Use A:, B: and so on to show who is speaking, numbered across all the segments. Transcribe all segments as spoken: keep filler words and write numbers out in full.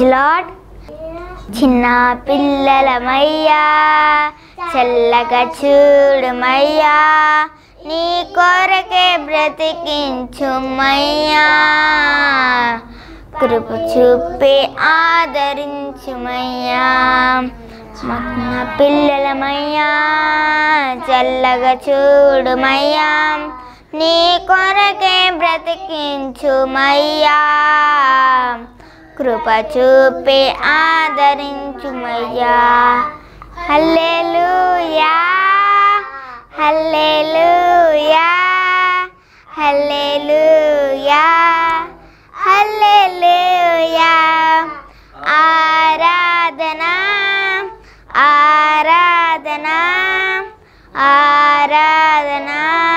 A: Praise lord. చిన్న పిల్లలమయ్యా చల్లగా చూడుమయ్యా, నీ కొరకే బ్రతికించుమయ్యా, కృప చూపి ఆదరించుమయ్యా. చిన్న పిల్లలమయ్యా చల్లగా చూడుమయ్యా, నీ కొరకే బ్రతికించుమయ్యా, కృప చూపి ఆదరించుమయ్యా. హల్లెలూయా హల్లెలూయా హల్లెలూయా హల్లెలూయా. ఆరాధనా ఆరాధనా ఆరాధనా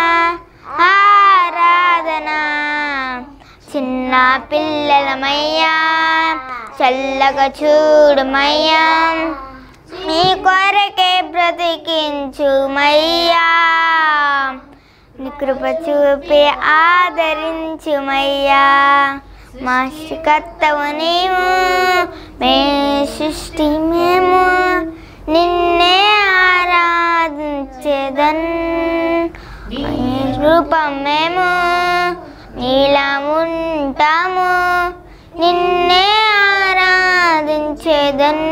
A: ఆరాధనా. చిన్న పిల్లలమయ్యా చల్లగా చూడుమయ్యా, నీ కొరకే బ్రతికించుమయ్యా, నీ కృప చూపి ఆదరించుమయ్యా. మా సృష్టికర్తవు నీవు, మే సృష్టి మేము నిన్నే ఆరాధించెదన్. నీ రూపం మేము నీలా ఉంటాము, నిన్నే ఆరాధించెదన్.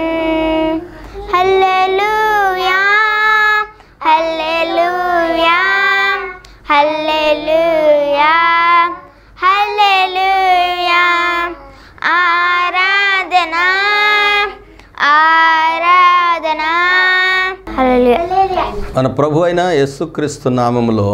A: హల్లెలూయా హల్లెలూయా హల్లెలూయా హల్లెలూయా. ఆరాధనా ఆరాధనా. హల్లెలూయా.
B: మన ప్రభు అయిన యేసుక్రీస్తు నామములో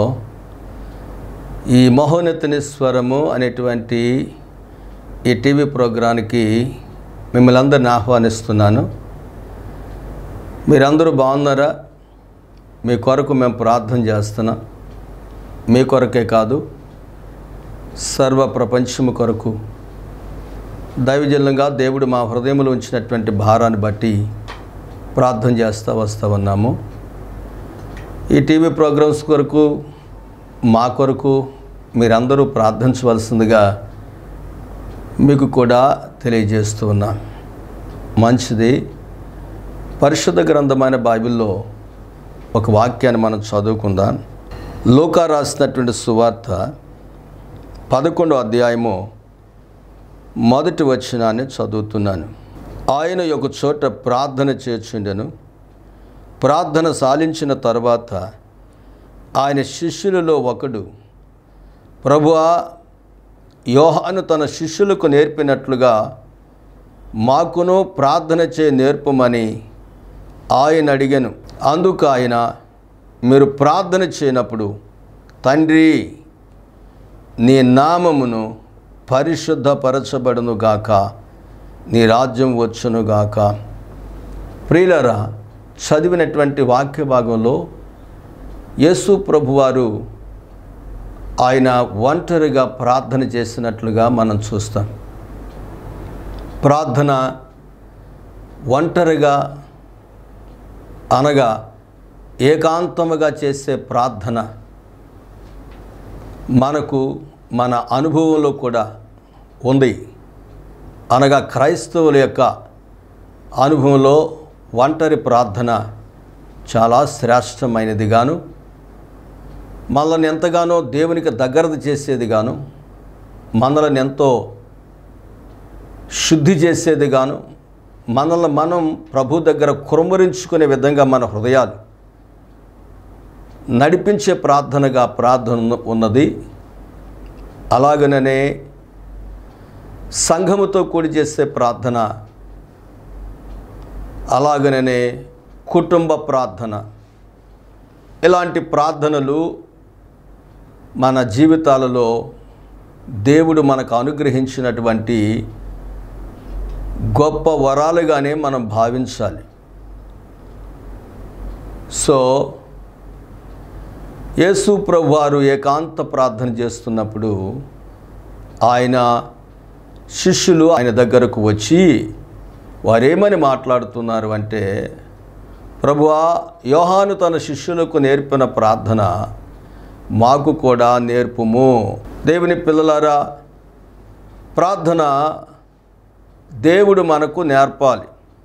B: ఈ మహోన్నతుని స్వరము అనేటువంటి ఈ టీవీ ప్రోగ్రాంకి మిమ్మల్ని అందరిని ఆహ్వానిస్తున్నాను. మీరందరూ బాగున్నారా? మీ కొరకు మేము ప్రార్థన చేస్తున్నాం. మీ కొరకే కాదు, సర్వ ప్రపంచము కొరకు దైవజనులుగా దేవుడు మా హృదయంలో ఉంచినటువంటి భారాన్ని బట్టి ప్రార్థన చేస్తూ వస్తూ ఉన్నాము. ఈ టీవీ ప్రోగ్రామ్స్ కొరకు మా కొరకు మీరందరూ ప్రార్థించవలసిందిగా మీకు కూడా తెలియజేస్తూ ఉన్నాం. మంచిది. పరిశుద్ధ గ్రంథమైన బైబిల్లో ఒక వాక్యాన్ని మనం చదువుకుందాం. లూకా రాసినటువంటి సువార్త పదకొండో అధ్యాయము మొదటి వచనాన్ని చదువుతున్నాను. ఆయన ఒక చోట ప్రార్థన చేర్చుండెను. ప్రార్థన సాలించిన తర్వాత ఆయన శిష్యులలో ఒకడు, ప్రభువా, యోహాను తన శిష్యులకు నేర్పినట్లుగా మాకును ప్రార్థన చే నేర్పమని ఆయన అడిగాను. అందుకు ఆయన, మీరు ప్రార్థన చేయనప్పుడు, తండ్రి, నీ నామమును పరిశుద్ధపరచబడును గాక, నీ రాజ్యం వచ్చును గాక. ప్రియులారా, చదివినటువంటి వాక్య భాగంలో యేసు ప్రభువారు ఆయన ఒంటరిగా ప్రార్థన చేసినట్లుగా మనం చూస్తాం. ప్రార్థన ఒంటరిగా అనగా ఏకాంతముగా చేసే ప్రార్థన మనకు మన అనుభవంలో కూడా ఉంది. అనగా క్రైస్తవుల యొక్క అనుభవంలో ఒంటరి ప్రార్థన చాలా శ్రేష్టమైనదిగాను, మనల్ని ఎంతగానో దేవునికి దగ్గరది చేసేదిగాను, మనల్ని ఎంతో శుద్ధి చేసేదిగాను, మనల్ని మనం ప్రభు దగ్గర కురుమరించుకునే విధంగా మన హృదయాలు నడిపించే ప్రార్థనగా ప్రార్థన ఉన్నది. అలాగనే సంఘముతో కూడి చేసే ప్రార్థన, అలాగనే కుటుంబ ప్రార్థన, ఇలాంటి ప్రార్థనలు మన జీవితాలలో దేవుడు మనకు అనుగ్రహించినటువంటి గొప్ప వరాలుగానే మనం భావించాలి. సో యేసు ప్రభువారు ఏకాంత ప్రార్థన చేస్తున్నప్పుడు ఆయన శిష్యులు ఆయన దగ్గరకు వచ్చి వారేమని మాట్లాడుతున్నారు అంటే, ప్రభువా, యోహాను తన శిష్యులకు నేర్పిన ప్రార్థన మాకు కూడా నేర్పుము. దేవుని పిల్లలారా, ప్రార్థన దేవుడు మనకు నేర్పాలి.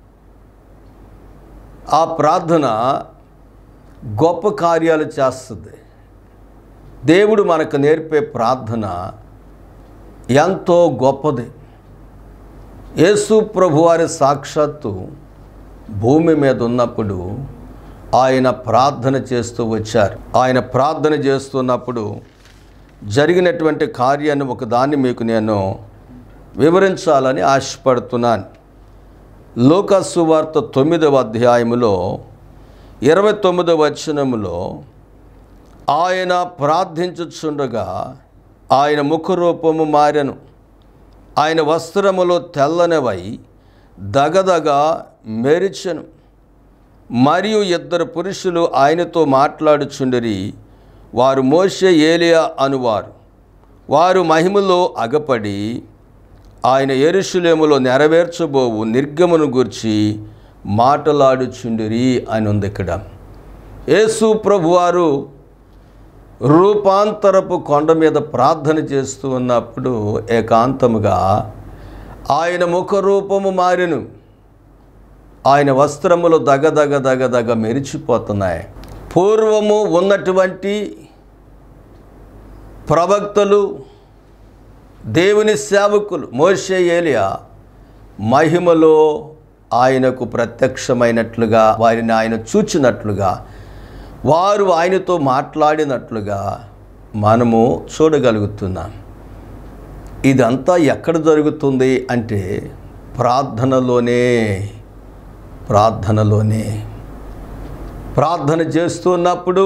B: ఆ ప్రార్థన గొప్ప కార్యాలు చేస్తుంది. దేవుడు మనకు నేర్పే ప్రార్థన ఎంతో గొప్పది. యేసు ప్రభువారి సాక్షాత్తు భూమి మీద ఉన్నప్పుడు ఆయన ప్రార్థన చేస్తూ వచ్చారు. ఆయన ప్రార్థన చేస్తున్నప్పుడు జరిగినటువంటి కార్యాన్ని ఒకదాన్ని మీకు నేను వివరించాలని ఆశపడుతున్నాను. లూకా సువార్త తొమ్మిదవ అధ్యాయములో ఇరవై తొమ్మిదవ వచనములో ఆయన ప్రార్థించుచుండగా ఆయన ముఖరూపము మారెను, ఆయన వస్త్రములో తెల్లనివై దగదగ మెరిచెను. మరియు ఇద్దరు పురుషులు ఆయనతో మాట్లాడుచుండిరి. వారు మోషే ఏలియా అనువారు. వారు మహిమలో అగపడి ఆయన యెరూషలేములో నెరవేర్చబోవు నిర్గమను గూర్చి మాట్లాడుచుండిరి అని ఉంది ఇక్కడ. యేసు ప్రభువారు రూపాంతరపు కొండ మీద ప్రార్థన చేస్తూ ఉన్నప్పుడు ఏకాంతముగా ఆయన ముఖరూపము మారెను, ఆయన వస్త్రములు దగదగ దగదగ మెరిచిపోతున్నాయి. పూర్వము ఉన్నటువంటి ప్రవక్తలు, దేవుని సేవకులు మోషే ఏలియా మహిమలో ఆయనకు ప్రత్యక్షమైనట్లుగా, వారిని ఆయన చూచినట్లుగా, వారు ఆయనతో మాట్లాడినట్లుగా మనము చూడగలుగుతున్నాం. ఇదంతా ఎక్కడ జరుగుతుంది అంటే ప్రార్థనలోనే. ప్రార్థనలోనే ప్రార్థన చేస్తున్నప్పుడు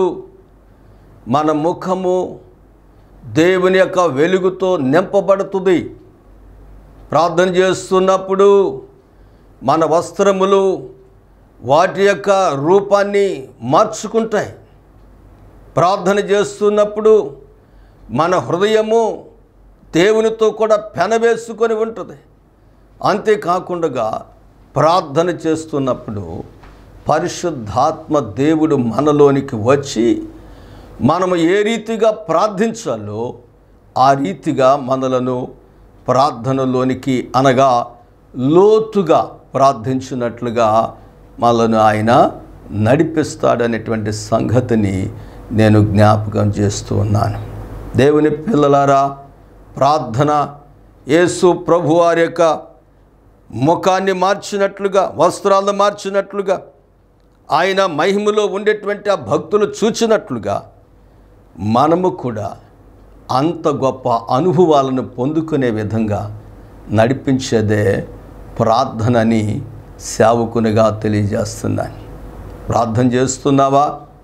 B: మన ముఖము దేవుని యొక్క వెలుగుతో నింపబడుతుంది. ప్రార్థన చేస్తున్నప్పుడు మన వస్త్రములు వాటి యొక్క రూపాన్ని మార్చుకుంటాయి. ప్రార్థన చేస్తున్నప్పుడు మన హృదయము దేవునితో కూడా పెనవేసుకొని ఉంటుంది. అంతేకాకుండా ప్రార్థన చేస్తున్నప్పుడు పరిశుద్ధాత్మ దేవుడు మనలోనికి వచ్చి మనము ఏ రీతిగా ప్రార్థించాలో ఆ రీతిగా మనలను ప్రార్థనలోనికి, అనగా లోతుగా ప్రార్థించినట్లుగా మనలను ఆయన నడిపిస్తాడనేటువంటి సంగతిని నేను జ్ఞాపకం చేస్తూ ఉన్నాను. దేవుని పిల్లలారా, ప్రార్థన యేసు ప్రభువారి యొక్క ముఖాన్ని మార్చినట్లుగా, వస్త్రాలను మార్చినట్లుగా, ఆయన మహిమలో ఉండేటువంటి ఆ భక్తులు చూచినట్లుగా మనము కూడా అంత గొప్ప అనుభవాలను పొందుకునే విధంగా నడిపించేదే ప్రార్థనని సేవకునిగా తెలియజేస్తున్నాను. ప్రార్థన చేస్తున్నావా?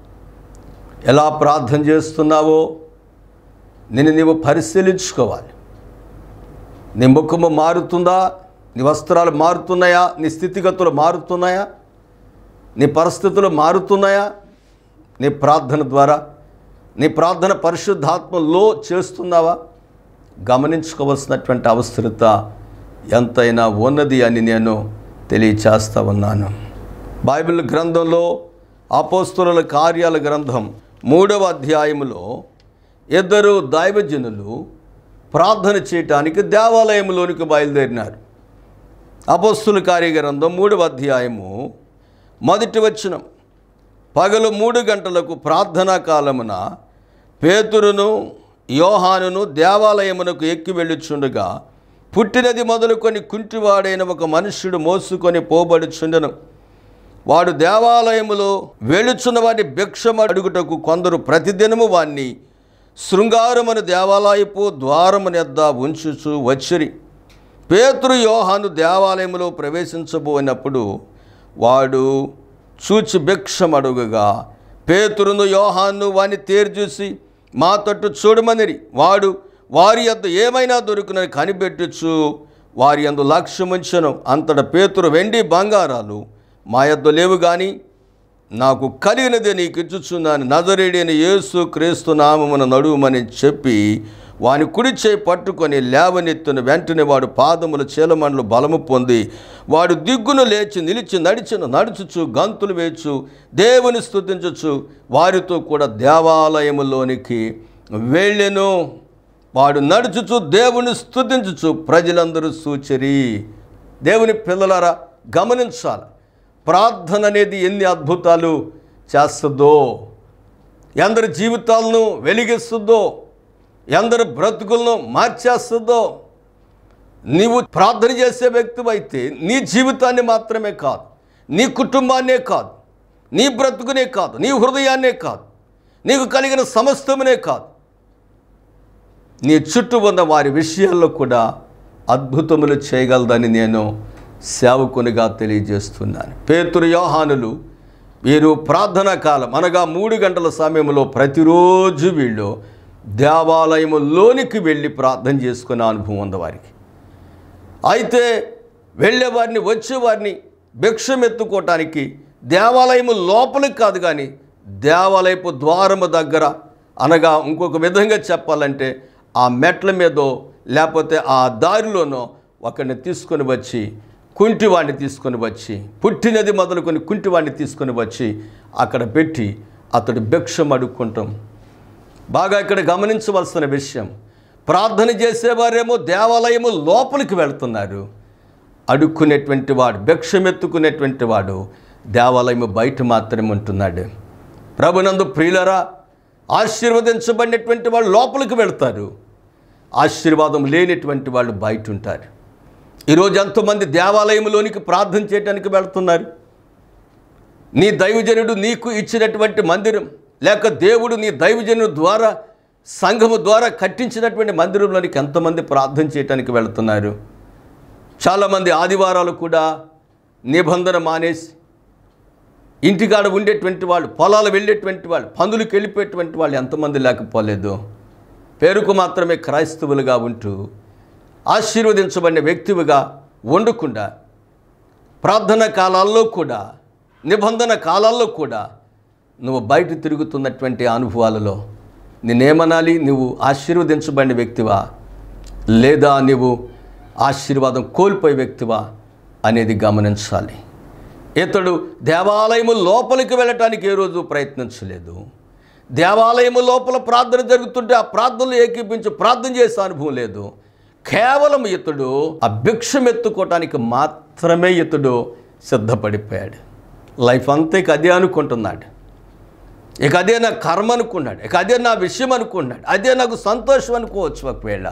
B: ఎలా ప్రార్థన చేస్తున్నావో నిన్ను నీవు పరిశీలించుకోవాలి. నీ ముఖము మారుతుందా? నీ వస్త్రాలు మారుతున్నాయా? నీ స్థితిగతులు మారుతున్నాయా? నీ పరిస్థితులు మారుతున్నాయా? నీ ప్రార్థన ద్వారా నీ ప్రార్థన పరిశుద్ధాత్మలో చేస్తున్నావా? గమనించుకోవాల్సినటువంటి అవసరత ఎంతైనా ఉన్నది అని నేను తెలియచేస్తా ఉన్నాను. బైబిల్ గ్రంథంలో అపోస్తలుల కార్యాల గ్రంథం మూడవ అధ్యాయములో ఇద్దరు దైవజనులు ప్రార్థన చేయటానికి దేవాలయంలోనికి బయలుదేరినారు. అపోస్తలుల కార్య గ్రంథం మూడవ అధ్యాయము మొదటి వచనం, పగలు మూడు గంటలకు ప్రార్థనా కాలమున పేతురును యోహానును దేవాలయమునకు ఎక్కి వెళ్ళుచుండగా పుట్టినది మొదలుకొని కుంటివాడైన ఒక మనుష్యుడు మోసుకొని పోబడుచుండెను. వాడు దేవాలయములో వెళుచున్న వాడిని భిక్షమ అడుగుటకు కొందరు ప్రతిదినము వాణ్ణి శృంగారమును దేవాలయపు ద్వారమునెద్ద ఉంచుచు వచ్చిరి. పేతురు యోహాను దేవాలయములో ప్రవేశించబోయినప్పుడు వాడు చూచి భిక్షమడుగగా పేతురును యోహాను వాని తేరిచూసి మా తట్టు చూడమనిరి. వాడు వారి యొద్ద ఏమైనా దొరుకునని కనిపెట్టుచు వారి యందు లక్ష్యముంచెను. అంతటా పేతురు, వెండి బంగారాలు మా యొద్ద లేవు కానీ నాకు కలిగినదే నీకు ఇచ్చుచున్నాను, నజరేయుడైన యేసు క్రీస్తు నామమున నడువుమని చెప్పి వాని కుడి చేయి పట్టుకొని లేవనెత్తున. వెంటనే వాడు పాదముల చీలమండలు బలము పొంది వాడు దిగ్గును లేచి నిలిచి నడిచెను. నడుచుచు గంతులు వేచు దేవుని స్తుతించుచు వారితో కూడా దేవాలయములోనికి వెళ్ళెను. వాడు నడుచుచు దేవుని స్తుతించుచు ప్రజలందరూ సూచరి. దేవుని పిల్లలారా గమనించాలి. ప్రార్థన అనేది ఎన్ని అద్భుతాలు చేస్తుందో, ఎందరి జీవితాలను వెలిగిస్తుందో, ఎందరి బ్రతుకులను మార్చేస్తుందో. నీవు ప్రార్థన చేసే వ్యక్తివైతే నీ జీవితాన్ని మాత్రమే కాదు, నీ కుటుంబాన్నే కాదు, నీ బ్రతుకునే కాదు, నీ హృదయాన్నే కాదు, నీకు కలిగిన సమస్తమునే కాదు, నీ చుట్టూ ఉన్న వారి విషయాల్లో కూడా అద్భుతములు చేయగలదని నేను సేవకునిగా తెలియజేస్తున్నాను. పేతురు యోహానులు వీరు ప్రార్థనా కాలం అనగా మూడు గంటల సమయంలో ప్రతిరోజు వీళ్ళు దేవాలయములోనికి వెళ్ళి ప్రార్థన చేసుకునే అనుభవం ఉంది వారికి. అయితే వెళ్ళేవారిని వచ్చేవారిని భిక్షమెత్తుకోవటానికి దేవాలయము లోపలికి కాదు కానీ దేవాలయపు ద్వారము దగ్గర, అనగా ఇంకొక విధంగా చెప్పాలంటే ఆ మెట్ల మీదో లేకపోతే ఆ దారిలోనో ఒకరిని తీసుకొని వచ్చి, కుంటివాడిని తీసుకొని వచ్చి, పుట్టినది మొదలుకొని కుంటివాడిని తీసుకొని వచ్చి అక్కడ పెట్టి అతడు భిక్షం అడుక్కుంటాం. బాగా ఇక్కడ గమనించవలసిన విషయం, ప్రార్థన చేసేవారేమో దేవాలయము లోపలికి వెళ్తున్నారు, అడుక్కునేటువంటి వాడు, భిక్షమెత్తుకునేటువంటి వాడు దేవాలయము బయట మాత్రమే ఉంటున్నాడు. ప్రభునందు ప్రియులరా, ఆశీర్వదించబడినటువంటి వాళ్ళు లోపలికి వెళ్తారు, ఆశీర్వాదం లేనటువంటి వాళ్ళు బయట ఉంటారు. ఈరోజు ఎంతోమంది దేవాలయంలోనికి ప్రార్థన చేయడానికి వెళ్తున్నారు. నీ దైవజనుడు నీకు ఇచ్చినటువంటి మందిరం, లేక దేవుడు నీ దైవజనుడు ద్వారా, సంఘము ద్వారా కట్టించినటువంటి మందిరంలోనికి ఎంతమంది ప్రార్థన చేయడానికి వెళుతున్నారు. చాలామంది ఆదివారాలు కూడా నిబంధన మానేసి ఇంటికాడ ఉండేటువంటి వాళ్ళు, పొలాలు వెళ్ళేటువంటి వాళ్ళు, పనులకు వెళ్ళిపోయేటువంటి వాళ్ళు ఎంతమంది లేకపోలేదు. పేరుకు మాత్రమే క్రైస్తవులుగా ఉంటూ ఆశీర్వదించబడిన వ్యక్తివిగా ఉండకుండా ప్రార్థన కాలాల్లో కూడా, నిబంధన కాలాల్లో కూడా నువ్వు బయట తిరుగుతున్నటువంటి అనుభవాలలో నేనేమనాలి? నువ్వు ఆశీర్వదించబడిన వ్యక్తివా లేదా నువ్వు ఆశీర్వాదం కోల్పోయే వ్యక్తివా అనేది గమనించాలి. ఇతడు దేవాలయము లోపలికి వెళ్ళటానికి ఏ రోజు ప్రయత్నించలేదు. దేవాలయము లోపల ప్రార్థన జరుగుతుంటే ఆ ప్రార్థనలు ఏకీపించి ప్రార్థన చేసే అనుభవం లేదు. కేవలం ఇతడు ఆ భిక్షం ఎత్తుకోవటానికి మాత్రమే ఇతడు సిద్ధపడిపోయాడు. లైఫ్ అంతా ఇక అదే అనుకుంటున్నాడు, ఇక అదే నా కర్మ అనుకున్నాడు, ఇక అదే నా విషయం అనుకున్నాడు, అదే నాకు సంతోషం అనుకోవచ్చు ఒకవేళ.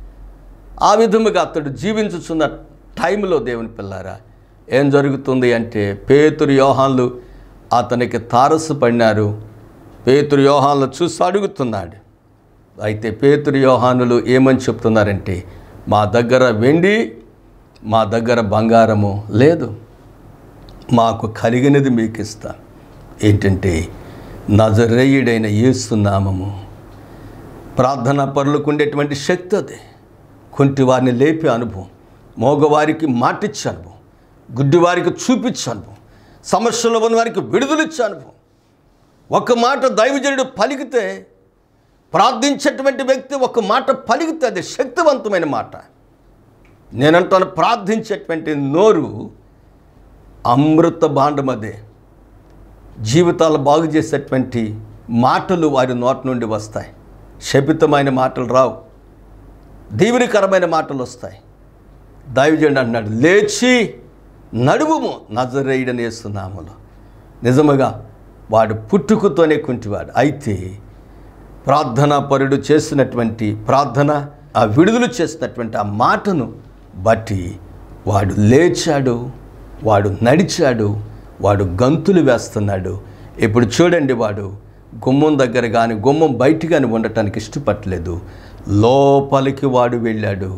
B: ఆ విధముగా అతడు జీవించుచున్న టైంలో దేవుని పిల్లారా ఏం జరుగుతుంది అంటే, పేతురు యోహాన్లు అతనికి తారసపడినారు. పేతురు యోహాన్లు చూసి అడుగుతున్నాడు. అయితే పేతురు యోహానులు ఏమని చెప్తున్నారంటే, మా దగ్గర వెండి, మా దగ్గర బంగారము లేదు, మాకు కలిగినది మీకు ఇస్తా. ఏంటంటే నజరేయుడైన యేసు నామము. ప్రార్థనా పరులకు ఉండేటువంటి శక్తి అది. కుంటి వారిని లేపే అనుభవం, మోగవారికి మాటిచ్చే అనుభవం, గుడ్డివారికి చూపించే అనుభవం, సమస్యలో ఉన్న వారికి విడుదలిచ్చే అనుభవం. ఒక మాట దైవజనుడు పలికితే, ప్రార్థించేటువంటి వ్యక్తి ఒక మాట పలికితే అది శక్తివంతమైన మాట. నేనంటాను, ప్రార్థించేటువంటి నోరు అమృత భాండం. అదే జీవితాలు బాగు చేసేటువంటి మాటలు వారి నోటి నుండి వస్తాయి. శపితమైన మాటలు రావు, దీవెనకరమైన మాటలు వస్తాయి. దైవజనుడు అన్నాడు, లేచి నడువుము నజరేయుడైన యేసు నామములో. నిజముగా వాడు పుట్టుకతోనే కుంటివాడు. అయితే ప్రార్థనా పరుడు చేసినటువంటి ప్రార్థన, ఆ విడుదల చేసినటువంటి ఆ మాటను బట్టి వాడు లేచాడు, వాడు నడిచాడు, వాడు గంతులు వేస్తున్నాడు. ఇప్పుడు చూడండి, వాడు గుమ్మం దగ్గర కానీ గుమ్మం బయట కానీ ఉండటానికి ఇష్టపడలేదు. లోపలికి వాడు వెళ్ళాడు.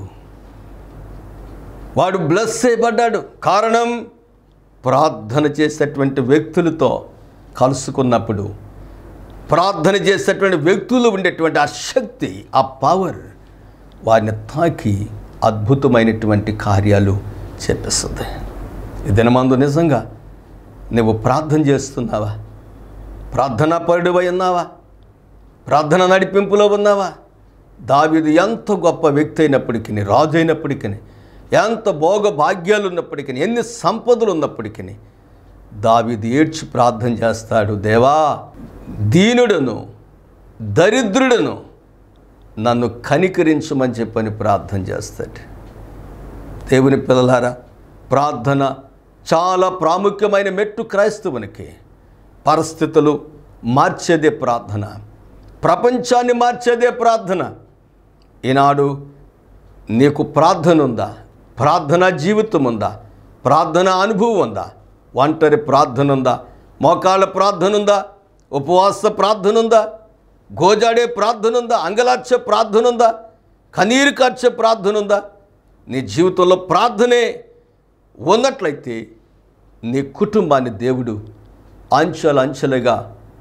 B: వాడు బ్లెస్ చేయబడ్డాడు. కారణం, ప్రార్థన చేసేటువంటి వ్యక్తులతో కలుసుకున్నప్పుడు, ప్రార్థన చేసేటువంటి వ్యక్తులు ఉండేటువంటి ఆ శక్తి, ఆ పవర్ వారిని తాకి అద్భుతమైనటువంటి కార్యాలు చేపిస్తుంది. ఈ దినమందు నిజంగా నువ్వు ప్రార్థన చేస్తున్నావా? ప్రార్థనా పరుడివై ఉన్నావా? ప్రార్థన నడిపింపులో ఉన్నావా? దావీదు ఎంత గొప్ప వ్యక్తి అయినప్పటికీ, రాజు అయినప్పటికీ, ఎంత భోగ భాగ్యాలు ఉన్నప్పటికీ, ఎన్ని సంపదలు ఉన్నప్పటికీ దావీదు ఏడ్చి ప్రార్థన చేస్తాడు. దేవా, దీనుడను దరిద్రుడను నన్ను కనికరించమని చెప్పని ప్రార్థన చేస్తాడు. దేవుని పిల్లలారా, ప్రార్థన చాలా ప్రాముఖ్యమైన మెట్టు క్రైస్తవునికి. పరిస్థితులు మార్చేదే ప్రార్థన, ప్రపంచాన్ని మార్చేదే ప్రార్థన. ఈనాడు నీకు ప్రార్థన ఉందా? ప్రార్థన జీవితం ఉందా? ప్రార్థన అనుభవం ఉందా? ఒంటరి ప్రార్థన ఉందా? మోకాళ్ళ ప్రార్థన ఉందా? ఉపవాస ప్రార్థన ఉందా? గోజాడే ప్రార్థన ఉందా? అంగలార్చే ప్రార్థన ఉందా? కన్నీరు కార్చే ప్రార్థన ఉందా? నీ జీవితంలో ప్రార్థనే ఉన్నట్లయితే నీ కుటుంబాన్ని దేవుడు అంచెలు అంచెలుగా,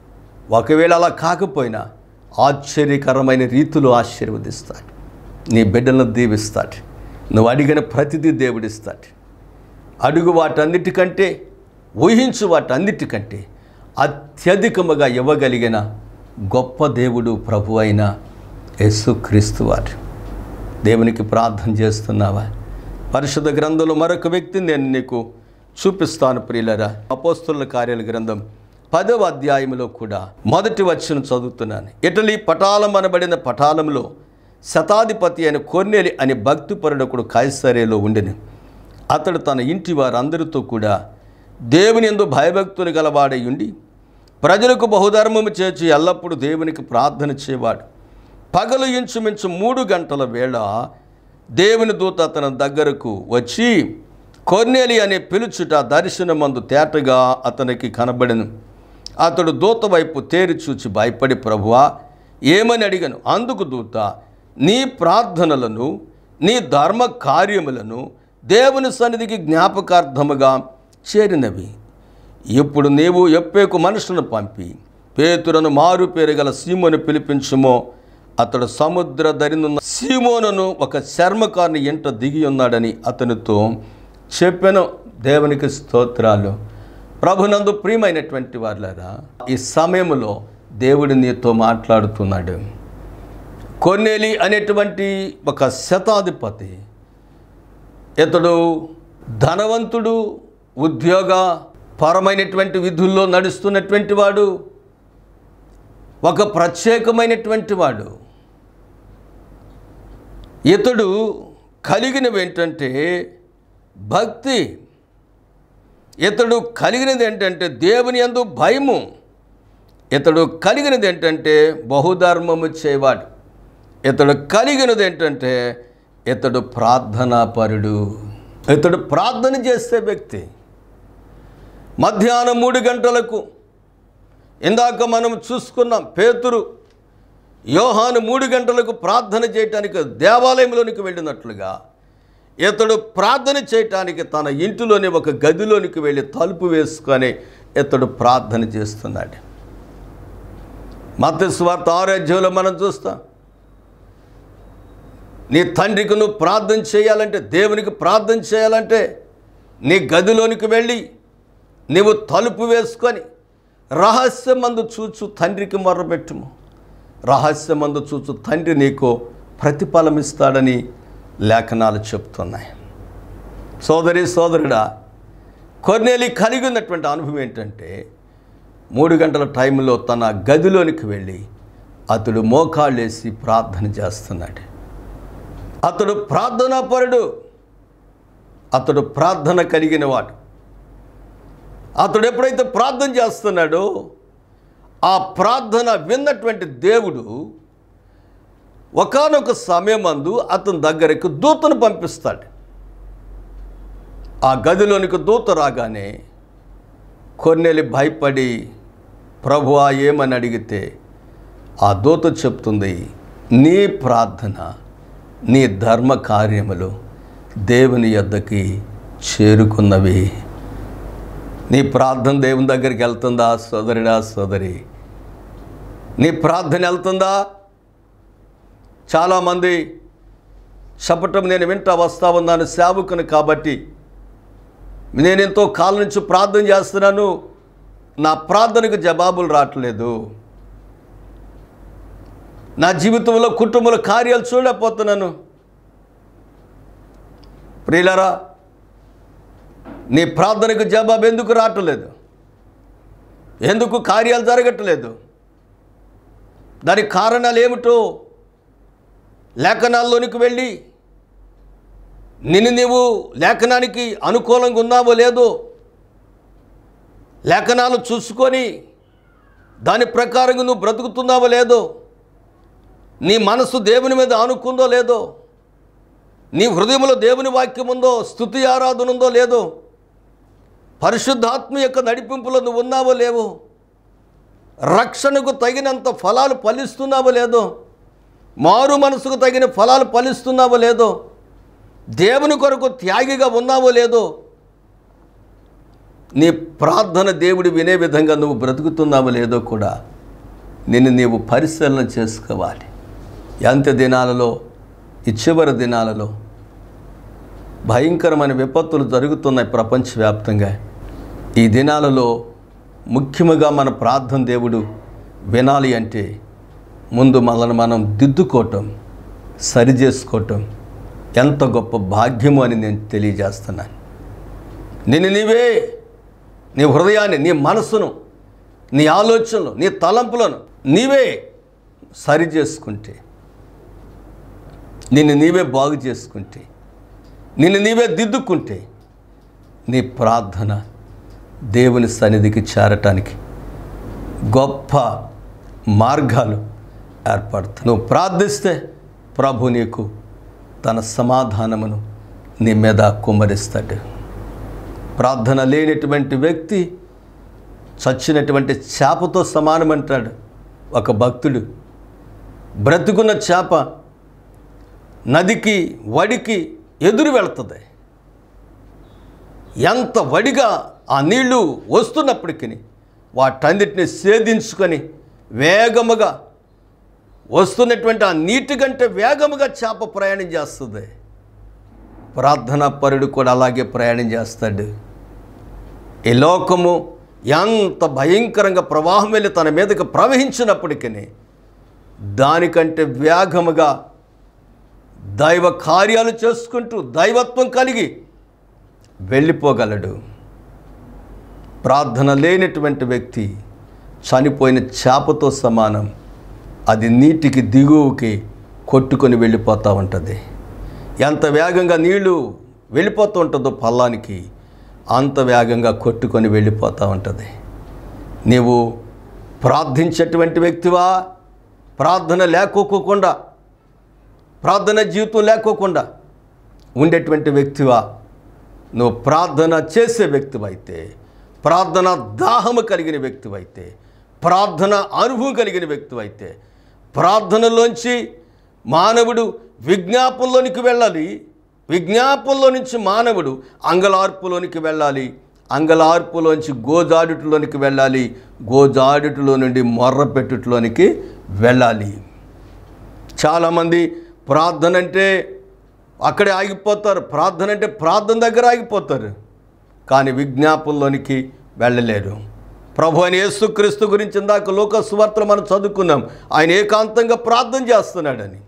B: ఒకవేళ అలా కాకపోయినా ఆశ్చర్యకరమైన రీతిలో ఆశీర్వదిస్తాడు. నీ బిడ్డలను దీవిస్తాడు. నువ్వు అడిగిన ప్రతిదీ దేవుడిస్తాడు. అడుగు వాటన్నిటికంటే, ఊహించు వాటన్నిటికంటే అత్యధికముగా ఇవ్వగలిగిన గొప్ప దేవుడు ప్రభు అయిన యేసుక్రీస్తు వారు. దేవునికి ప్రార్థన చేస్తున్నావా? పరిశుద్ధ గ్రంథంలో మరొక వ్యక్తిని నేను నీకు చూపిస్తాను ప్రియులరా. అపోస్తలుల కార్యాల గ్రంథం పదవ అధ్యాయంలో కూడా మొదటి వచనం చదువుతున్నాను. ఇటలీ పటాలం అనబడిన పటాలంలో శతాధిపతి అయిన కొర్నేలి అనే భక్తిపరుడొకడు కైసరేలో ఉండెను. అతడు తన ఇంటి వారందరితో కూడా దేవుని యందు భయభక్తులు గలవాడై ఉండి ప్రజలకు బహుధర్మము చేర్చి ఎల్లప్పుడూ దేవునికి ప్రార్థన చేయవాడు. పగలు ఇంచుమించు మూడు గంటల వేళ దేవుని దూత అతని దగ్గరకు వచ్చి కొర్నేలి అనే పిలుచుట దర్శనమందు తేటగా అతనికి కనబడెను. అతడు దూత వైపు తేరి చూచి భయపడి, ప్రభువా ఏమని అడిగను. అందుకు దూత, నీ ప్రార్థనలను నీ ధర్మ కార్యములను దేవుని సన్నిధికి జ్ఞాపకార్థముగా చేరినవి. ఇప్పుడు నీవు యొప్పేకు మనుషులను పంపి పేతురును మారు పేరు గల సీమోను పిలిపించుమో. అతడు సముద్ర దరినున్న సీమోనును ఒక చర్మకారుని ఇంట దిగి ఉన్నాడని అతనితో చెప్పెను. దేవునికి స్తోత్రాలు. ప్రభునందు ప్రియమైనటువంటి వారులారా, ఈ సమయంలో దేవుడు నీతో మాట్లాడుతున్నాడు. కొర్నేలి అనేటువంటి ఒక శతాధిపతి, ఇతడు ధనవంతుడు, ఉద్యోగ పరమైనటువంటి విధుల్లో నడుస్తున్నటువంటి వాడు, ఒక ప్రత్యేకమైనటువంటి వాడు. ఇతడు కలిగినవి ఏంటంటే భక్తి. ఇతడు కలిగినది ఏంటంటే దేవుని యందు భయము. ఇతడు కలిగినది ఏంటంటే బహుధర్మము చేయవాడు. ఇతడు కలిగినది ఏంటంటే ఇతడు ప్రార్థనాపరుడు. ఇతడు ప్రార్థన చేసే వ్యక్తి. మధ్యాహ్నం మూడు గంటలకు ఇందాక మనం చూసుకున్నాం, పేతురు యోహాను మూడు గంటలకు ప్రార్థన చేయటానికి దేవాలయంలోనికి వెళ్ళినట్లుగా ఇతడు ప్రార్థన చేయటానికి తన ఇంటిలోని ఒక గదిలోనికి వెళ్ళి తలుపు వేసుకొని ఇతడు ప్రార్థన చేస్తున్నాడు. మత్తయి సువార్త ఆరో అధ్యాయంలో మనం చూస్తాం, నీ తండ్రికి నువ్వు ప్రార్థన చేయాలంటే, దేవునికి ప్రార్థన చేయాలంటే నీ గదిలోనికి వెళ్ళి నీవు తలుపు వేసుకొని రహస్యమందు చూచు తండ్రికి మొర్రపెట్టుము. రహస్యమందు చూచు తండ్రి నీకు ప్రతిఫలం ఇస్తాడని లేఖనాలు చెప్తున్నాయి. సోదరి సోదరుడా, కొర్నేలి కలిగి ఉన్నటువంటి అనుభవం ఏంటంటే మూడు గంటల టైంలో తన గదిలోనికి వెళ్ళి అతడు మోకాళ్ళేసి ప్రార్థన చేస్తున్నాడు. అతడు ప్రార్థనాపరుడు. అతడు ప్రార్థన కలిగిన వాడు. అతడు ఎప్పుడైతే ప్రార్థన చేస్తున్నాడో ఆ ప్రార్థన విన్నటువంటి దేవుడు ఒకానొక సమయమందు అతని దగ్గరకు దూతను పంపిస్తాడు. ఆ గదిలోనికి దూత రాగానే కొర్నేలి భయపడి ప్రభువా ఏమని అడిగితే ఆ దూత చెప్తుంది, నీ ప్రార్థన నీ ధర్మ కార్యములు దేవుని యొద్దకి చేరుకున్నవి. నీ ప్రార్థన దేవుని దగ్గరికి వెళ్తుందా సోదరుడా సోదరి? నీ ప్రార్థన వెళ్తుందా? చాలామంది చెప్పటం నేను వింటా వస్తా ఉన్నాను, సేవకుని కాబట్టి నేను ఎంతో కాలం నుంచి ప్రార్థన చేస్తున్నాను, నా ప్రార్థనకు జవాబులు రావట్లేదు, నా జీవితంలో కుటుంబంలో కార్యాలు చూడలేకపోతున్నాను. ప్రియులారా, నీ ప్రార్థనకు జవాబు ఎందుకు రావట్లేదు? ఎందుకు కార్యాలు జరగట్లేదు? దానికి కారణాలు ఏమిటో లేఖనాల్లోనికి వెళ్ళి నిన్ను నీవు లేఖనానికి అనుకూలంగా ఉన్నావో లేదో లేఖనాలు చూసుకొని దాని ప్రకారంగా నువ్వు బ్రతుకుతున్నావో లేదో, నీ మనసు దేవుని మీద ఆనుకుందో లేదో, నీ హృదయంలో దేవుని వాక్యం ఉందో, స్తుతి ఆరాధన ఉందో లేదో, పరిశుద్ధాత్మ యొక్క నడిపింపులో నువ్వు ఉన్నావో లేవో, రక్షణకు తగినంత ఫలాలు ఫలిస్తున్నావో లేదో, మారు మనసుకు తగిన ఫలాలు ఫలిస్తున్నావో లేదో, దేవుని కొరకు త్యాగిగా ఉన్నావో లేదో, నీ ప్రార్థన దేవుడు వినే విధంగా నువ్వు బ్రతుకుతున్నావో లేదో కూడా నిన్ను నీవు పరిశీలన చేసుకోవాలి. అంత్య దినాలలో, ఈ చివరి దినాలలో భయంకరమైన విపత్తులు జరుగుతున్నాయి ప్రపంచవ్యాప్తంగా. ఈ దినాలలో ముఖ్యముగా మన ప్రార్థన దేవుడు వినాలి అంటే ముందు మనల్ని మనం దిద్దుకోవటం, సరి చేసుకోవటం ఎంత గొప్ప భాగ్యము అని నేను తెలియజేస్తున్నాను. నిన్ను నీవే, నీ హృదయాన్ని, నీ మనసును, నీ ఆలోచనలు, నీ తలంపులను నీవే సరి చేసుకుంటే, నిన్ను నీవే బాగు చేసుకుంటే, నిన్ను నీవే దిద్దుకుంటే నీ ప్రార్థన దేవుని సన్నిధికి చేరటానికి గొప్ప మార్గాలు ఏర్పడతాయి. నువ్వు ప్రార్థిస్తే ప్రభు నీకు తన సమాధానమును నీ మీద కుమ్మరిస్తాడు. ప్రార్థన లేనటువంటి వ్యక్తి చచ్చినటువంటి చేపతో సమానమంటాడు ఒక భక్తుడు. బ్రతుకున్న చేప నదికి, వడికి ఎదురు వెళుతుంది. ఎంత వడిగా ఆ నీళ్లు వస్తున్నప్పటికీ వాటన్నిటిని సేధించుకొని వేగముగా వస్తున్నటువంటి ఆ నీటి కంటే వేగముగా చేప ప్రయాణం చేస్తుంది. ప్రార్థనా పరుడు కూడా అలాగే ప్రయాణం చేస్తాడు. ఈ లోకము ఎంత భయంకరంగా ప్రవాహం వెళ్ళి తన మీదకి ప్రవహించినప్పటికీ దానికంటే వేగముగా దైవ కార్యాలు చేసుకుంటూ దైవత్వం కలిగి వెళ్ళిపోగలడు. ప్రార్థన లేనటువంటి వ్యక్తి చనిపోయిన చేపతో సమానం. అది నీటికి దిగువకి కొట్టుకొని వెళ్ళిపోతూ ఉంటుంది. ఎంత వేగంగా నీళ్లు వెళ్ళిపోతూ ఉంటుందో పల్లానికి, అంత వేగంగా కొట్టుకొని వెళ్ళిపోతూ ఉంటుంది. నీవు ప్రార్థించేటువంటి వ్యక్తివా? ప్రార్థన లేకోకుండా, ప్రార్థన జీవితం లేకోకుండా ఉండేటువంటి వ్యక్తివా? నువ్వు ప్రార్థన చేసే వ్యక్తివైతే, ప్రార్థన దాహము కలిగిన వ్యక్తివైతే, ప్రార్థన అనుభవం కలిగిన వ్యక్తివైతే, ప్రార్థనలోంచి మానవుడు విజ్ఞాపంలోనికి వెళ్ళాలి. విజ్ఞాపంలో నుంచి మానవుడు అంగలార్పులోనికి వెళ్ళాలి. అంగలార్పులోంచి గోజాడుటలోనికి వెళ్ళాలి. గోజాడుటలో నుండి మొర్రపెట్టుటలోనికి వెళ్ళాలి. చాలామంది ప్రార్థన అంటే అక్కడే ఆగిపోతారు. ప్రార్థన అంటే ప్రార్థన దగ్గర ఆగిపోతారు, కానీ విజ్ఞాపంలోనికి వెళ్ళలేరు. ప్రభు అయిన యేసుక్రీస్తు గురించి ఇందాక లోక సువార్తలో మనం చదువుకున్నాం. ఆయన ఏకాంతంగా ప్రార్థన చేస్తున్నాడని.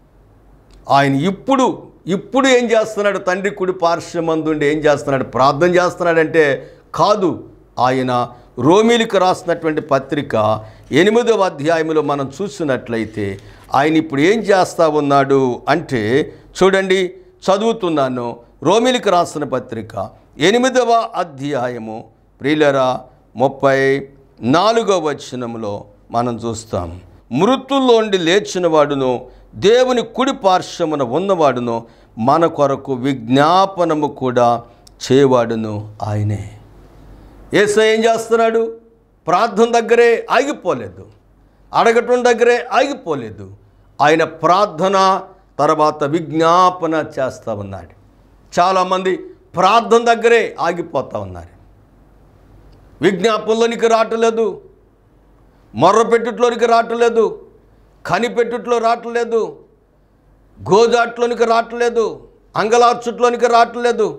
B: ఆయన ఇప్పుడు ఇప్పుడు ఏం చేస్తున్నాడు? తండ్రి కుడి పార్శ్వమందుండి ఏం చేస్తున్నాడు? ప్రార్థన చేస్తున్నాడంటే కాదు. ఆయన రోమీలకు రాసినటువంటి పత్రిక ఎనిమిదవ అధ్యాయంలో మనం చూసినట్లయితే ఆయన ఇప్పుడు ఏం చేస్తూ ఉన్నాడు అంటే, చూడండి, చదువుతున్నాను. రోమీలకు రాసిన పత్రిక ఎనిమిదవ అధ్యాయము ప్రియులరా ముప్పై నాలుగవ వచనంలో మనం చూస్తాం. మృతుల్లోండి లేచిన వాడును, దేవుని కుడి పార్శ్వమున ఉన్నవాడును, మన కొరకు విజ్ఞాపనము కూడా చేయవాడును ఆయనే. యేసయ్య ఏం చేస్తున్నాడు? ప్రార్థన దగ్గరే ఆగిపోలేదు, అడగటం దగ్గరే ఆగిపోలేదు. ఆయన ప్రార్థన తర్వాత విజ్ఞాపన చేస్తూ ఉన్నాడు. చాలామంది ప్రార్థన దగ్గరే ఆగిపోతూ ఉన్నారు. విజ్ఞాపనలోనికి రావట్లేదు, మొర్రపెట్టుట్లోనికి రావట్లేదు, కనిపెట్టుట్లో రావట్లేదు, గోజాట్లోనికి రావట్లేదు, అంగలార్చుట్లోనికి రావట్లేదు.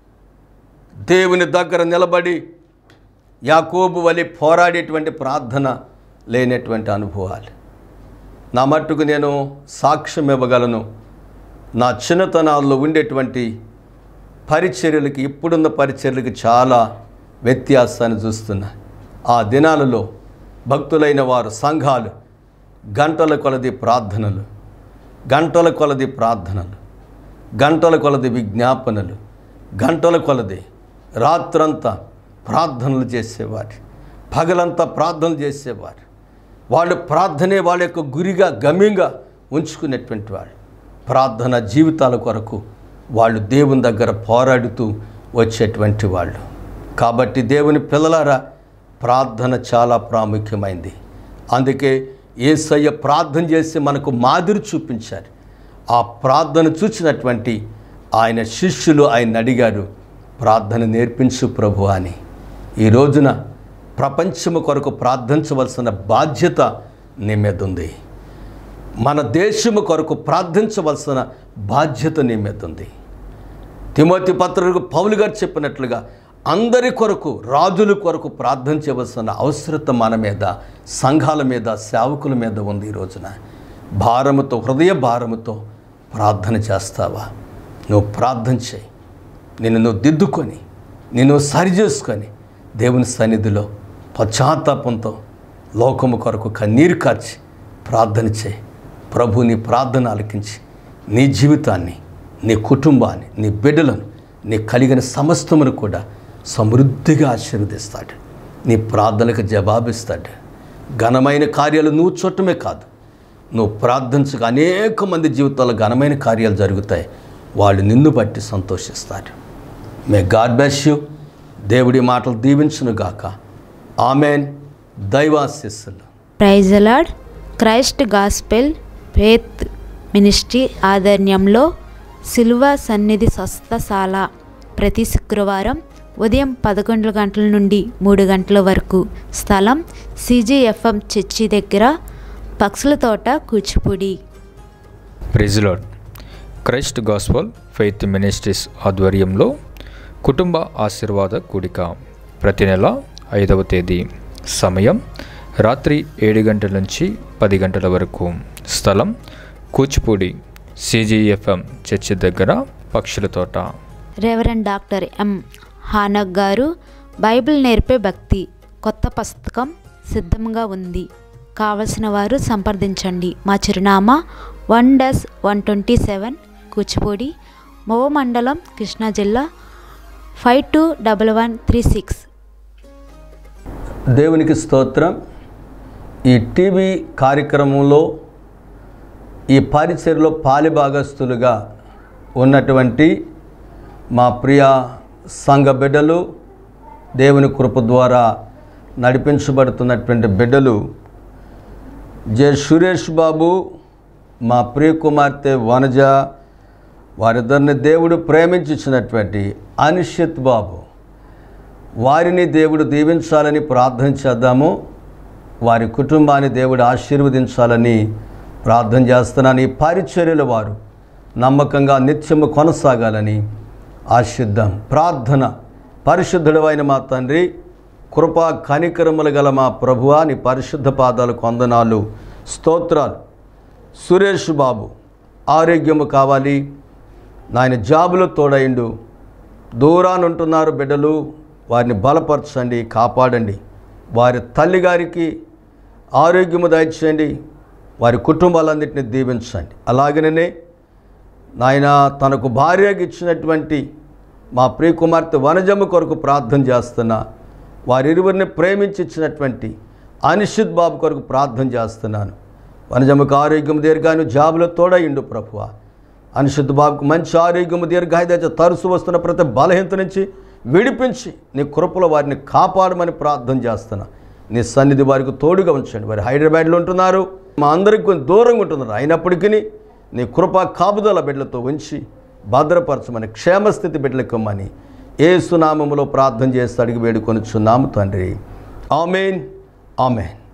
B: దేవుని దగ్గర నిలబడి యాకోబు వలె పోరాడేటువంటి ప్రార్థన లేనటువంటి అనుభవాలు. నా మట్టుకు నేను సాక్ష్యం ఇవ్వగలను. నా చిన్నతనాల్లో ఉండేటువంటి పరిచర్యలకి ఇప్పుడున్న పరిచర్యలకి చాలా వ్యత్యాసాన్ని చూస్తున్నా. ఆ దినాలలో భక్తులైన వారు, సంఘాలు గంటల కొలది ప్రార్థనలు, గంటల కొలది ప్రార్థనలు, గంటల కొలది విజ్ఞాపనలు, గంటల కొలది రాత్రంతా ప్రార్థనలు చేసేవారు, పగలంతా ప్రార్థనలు చేసేవారు. వాళ్ళు ప్రార్థనే వాళ్ళ యొక్క గురిగా గమ్యంగా ఉంచుకునేటువంటి వాళ్ళు. ప్రార్థన జీవితాల కొరకు వాళ్ళు దేవుని దగ్గర పోరాడుతూ వచ్చేటువంటి వాళ్ళు. కాబట్టి దేవుని పిల్లలారా, ప్రార్థన చాలా ప్రాముఖ్యమైంది. అందుకే యేసయ్య ప్రార్థన చేసి మనకు మాదిరి చూపించారు. ఆ ప్రార్థన చూసినటువంటి ఆయన శిష్యులు ఆయన అడిగారు, ప్రార్థన నేర్పించు ప్రభు అని. ఈ రోజున ప్రపంచము కొరకు ప్రార్థించవలసిన బాధ్యత నీ మీద ఉంది. మన దేశము కొరకు ప్రార్థించవలసిన బాధ్యత నీ మీద ఉంది. తిమోతి పత్రికకు పౌలు గారు చెప్పినట్లుగా అందరి కొరకు, రాజుల కొరకు ప్రార్థన చేయవలసిన అవసరత మన మీద, సంఘాల మీద, సేవకుల మీద ఉంది. ఈ రోజున భారముతో, హృదయ భారముతో ప్రార్థన చేస్తావా? నువ్వు ప్రార్థన చేయి. నిన్ను నువ్వు దిద్దుకొని, నిన్ను సరి చేసుకొని దేవుని సన్నిధిలో పశ్చాత్తాపంతో లోకము కొరకు కన్నీరు కార్చి ప్రార్థన చేయి. ప్రభు నీ ప్రార్థన ఆలకించి నీ జీవితాన్ని, నీ కుటుంబాన్ని, నీ బిడ్డలను, నీ కలిగిన సమస్తమును కూడా సమృద్ధిగా ఆశీర్వదిస్తాడు. నీ ప్రార్థనకు జవాబిస్తాడు. ఘనమైన కార్యాలు నువ్వు చూడటమే కాదు, నువ్వు ప్రార్థించగా అనేక మంది జీవితాల్లో ఘనమైన కార్యాలు జరుగుతాయి. వాళ్ళు నిన్ను బట్టి సంతోషిస్తారు. May God bless you. దేవుడి మాటలు దీవించును గాక. ఆమెన్. దైవాశీస్సులు.
C: Praise the lord. Christ gospel faith ministry ఆధ్వర్యంలో సిలువ సన్నిధి స్వస్థశాల ప్రతి శుక్రవారం ఉదయం పదకొండు గంటల నుండి మూడు గంటల వరకు. స్థలం సిజిఎఫ్ఎం చర్చి దగ్గర, పక్షుల తోట, Kuchipudi.
D: Praise the lord. Christ gospel faith ministries ఆధ్వర్యంలో కుటుంబ ఆశీర్వాద కూడిక ప్రతి నెల ఐదవ తేదీ. సమయం రాత్రి ఏడు గంటల నుంచి పది గంటల వరకు. స్థలం కూచిపూడి, సిజిఎఫ్ఎం చర్చి దగ్గర, పక్షుల తోట.
C: రెవరెండ్ డాక్టర్ ఎం హానక్ గారు బైబిల్ నేర్పే భక్తి కొత్త పుస్తకం సిద్ధంగా ఉంది. కావలసిన వారు సంప్రదించండి. మా చిరునామా one dash one twenty seven Kuchipudi, Mova మండలం, కృష్ణా జిల్లా, five two double one three six.
B: దేవునికి స్తోత్రం. ఈ టీవీ కార్యక్రమంలో ఈ పరిచర్యలో పాలిభాగస్తులుగా ఉన్నటువంటి మా ప్రియ సంఘ బిడ్డలు, దేవుని కృప ద్వారా నడిపించబడుతున్నటువంటి బిడ్డలు, జె సురేష్ బాబు, మా ప్రియ కుమార్తె వనజ, వారిద్దరిని దేవుడు ప్రేమించినటువంటి అనిషిత్ బాబు, వారిని దేవుడు దీవించాలని ప్రార్థన చేద్దాము. వారి కుటుంబాన్ని దేవుడు ఆశీర్వదించాలని ప్రార్థన చేస్తున్నాను. ఈ పరిచర్యల వారు నమ్మకంగా నిత్యము కొనసాగాలని ఆశిద్దాం. ప్రార్థన. పరిశుద్ధుడైన మా తండ్రి, కృపా కనికరములు గల మా ప్రభువా, నీ పరిశుద్ధ పాదాలకు వందనాలు, స్తోత్రాలు. సురేష్ బాబు ఆరోగ్యము కావాలి నాయన, జాబులో తోడైండు. దూరాన ఉంటున్నారు బిడ్డలు, వారిని బలపరచండి, కాపాడండి. వారి తల్లిగారికి ఆరోగ్యము దయచేయండి, వారి కుటుంబాలన్నింటినీ దీవించండి. అలాగనే నాయన తనకు భార్యకి ఇచ్చినటువంటి మా ప్రియ కుమార్తె వనజమ్మ కొరకు ప్రార్థన చేస్తున్నా. వారిరువురిని ప్రేమించి ఇచ్చినటువంటి అనిషిత్ బాబు కొరకు ప్రార్థన చేస్తున్నాను. వనజమ్మకు ఆరోగ్యం దీర్ఘాను, జాబులో తోడయిండు ప్రభువా. అనిషిత్ బాబుకు మంచి ఆరోగ్యము దీర్ఘాయుధ, తరచు వస్తున్న ప్రతి బలహీనత నుంచి విడిపించి నీ కృపలో వారిని కాపాడమని ప్రార్థన చేస్తున్నా. నీ సన్నిధి వారికి తోడుగా ఉంచండి. వారు హైదరాబాద్లో ఉంటున్నారు, మా అందరికి కొంచెం దూరంగా ఉంటున్నారు. అయినప్పటికీ నీ కృపా కాపుదల బిడ్డలతో ఉంచి భద్రపరచమని, క్షేమస్థితి బిడ్డలకమ్మని యేసు నామములో ప్రార్థన చేసి అడిగి వేడుకొనుచున్నాము తండ్రి. ఆమేన్, ఆమేన్.